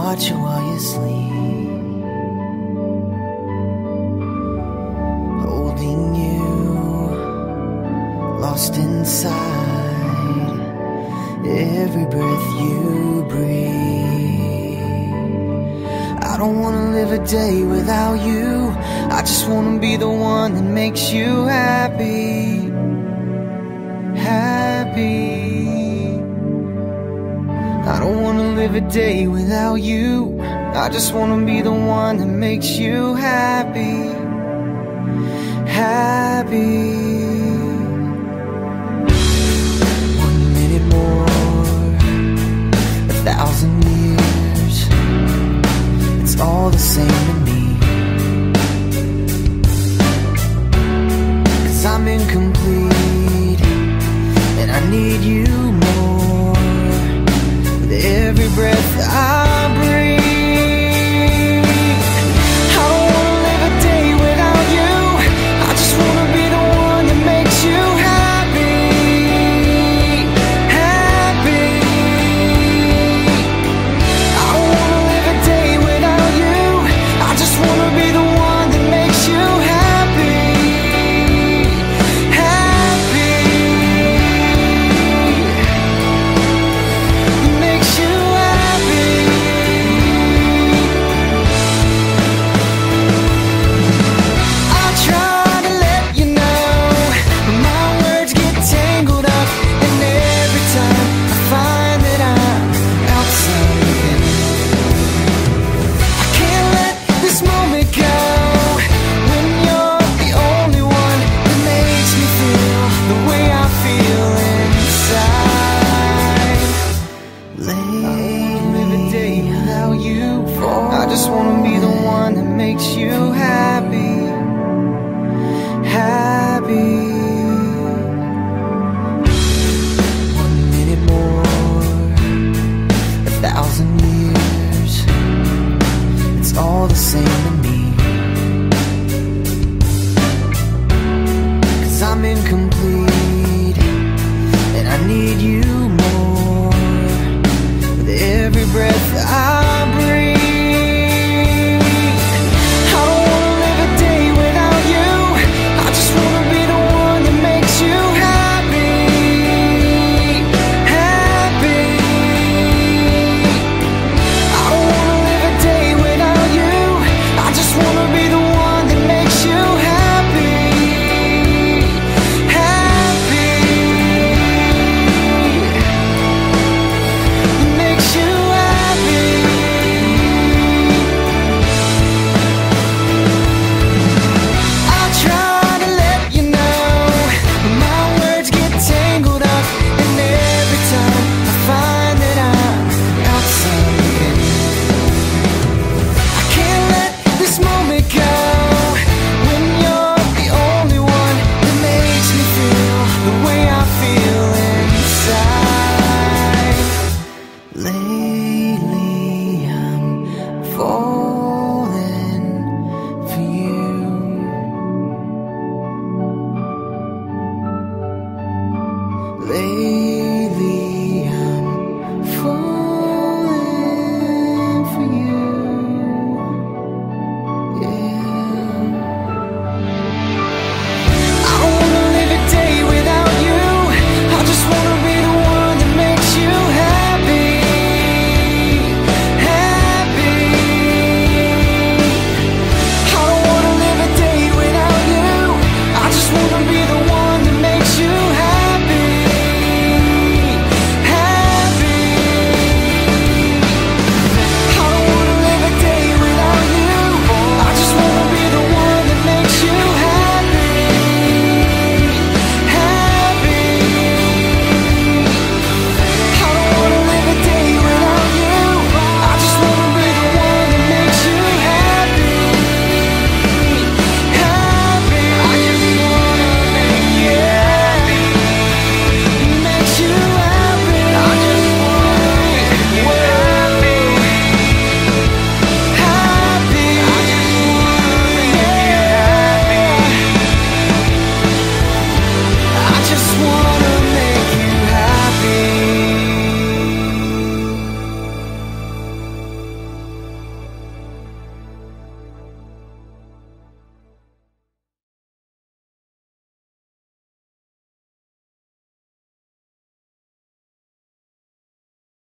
watch you while you sleep, holding you, lost inside every breath you breathe. I don't wanna live a day without you. I just wanna be the one that makes you happy, happy. I don't wanna live a day without you. I just wanna be the one that makes you happy, happy. 1 minute more, 1,000 years, it's all the same to me. 'Cause I'm incomplete and I need you more with every breath I breathe. I don't wanna live a day without you. I just wanna be the one that makes you happy, happy. I don't wanna live a day without you. I just wanna be the one that makes you happy, happy. Makes you happy. I try to let you know, but my words get tangled up, and every time I find that I'm outside again. I can't let this moment go when you're the only one that makes me feel the way I feel inside. Lately, live a day without you. I just wanna be the one that makes you happy, happy. 1 minute more, 1,000 years, it's all the same to me. 'Cause I'm incomplete and I need you more with every breath I breathe. I don't wanna live a day without you. I just wanna be the one that makes you happy, happy. I don't wanna live a day without you. I just wanna be the one that makes you happy, happy. Makes you happy. I try to let you know, but my words get tangled up, and every time I find that I'm outside again. I can't let this moment go when you're the only one that makes me feel the way I feel inside. Lately I'm falling for you. Lately